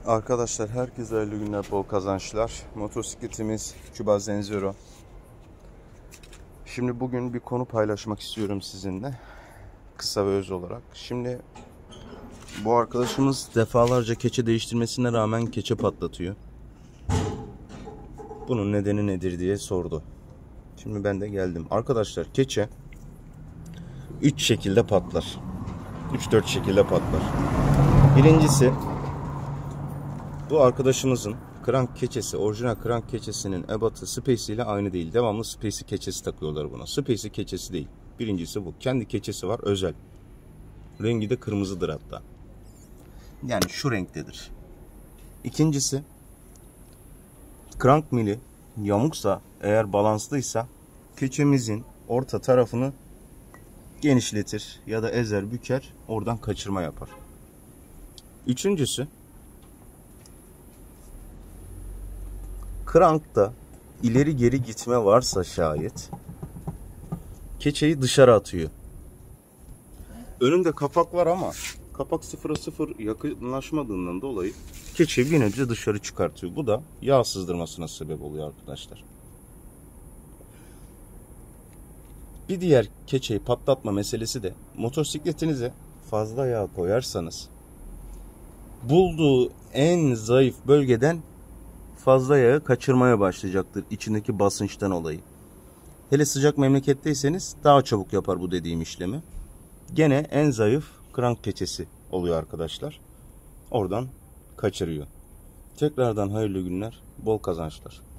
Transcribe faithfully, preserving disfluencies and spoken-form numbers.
Arkadaşlar herkese hayırlı günler, bol kazançlar. Motosikletimiz Küba Zenzero. Şimdi bugün bir konu paylaşmak istiyorum sizinle. Kısa ve öz olarak. Şimdi bu arkadaşımız defalarca keçe değiştirmesine rağmen keçe patlatıyor. Bunun nedeni nedir diye sordu. Şimdi ben de geldim. Arkadaşlar keçe üç şekilde patlar. üç dört şekilde patlar. Birincisi, bu arkadaşımızın krank keçesi, orijinal krank keçesinin ebatı Space ile aynı değil. Devamlı Space keçesi takıyorlar buna. Space keçesi değil. Birincisi bu. Kendi keçesi var, özel. Rengi de kırmızıdır hatta. Yani şu renktedir. İkincisi, krank mili yamuksa, eğer balanslıysa keçemizin orta tarafını genişletir ya da ezer, büker, oradan kaçırma yapar. Üçüncüsü, krankta ileri geri gitme varsa şayet keçeyi dışarı atıyor. Önünde kapak var ama kapak sıfıra sıfır yakınlaşmadığından dolayı keçeyi bir nebze dışarı çıkartıyor. Bu da yağ sızdırmasına sebep oluyor arkadaşlar. Bir diğer keçeyi patlatma meselesi de, motosikletinize fazla yağ koyarsanız bulduğu en zayıf bölgeden fazla yağı kaçırmaya başlayacaktır içindeki basınçtan dolayı. Hele sıcak memleketteyseniz daha çabuk yapar bu dediğim işlemi. Gene en zayıf krank keçesi oluyor arkadaşlar. Oradan kaçırıyor. Tekrardan hayırlı günler, bol kazançlar.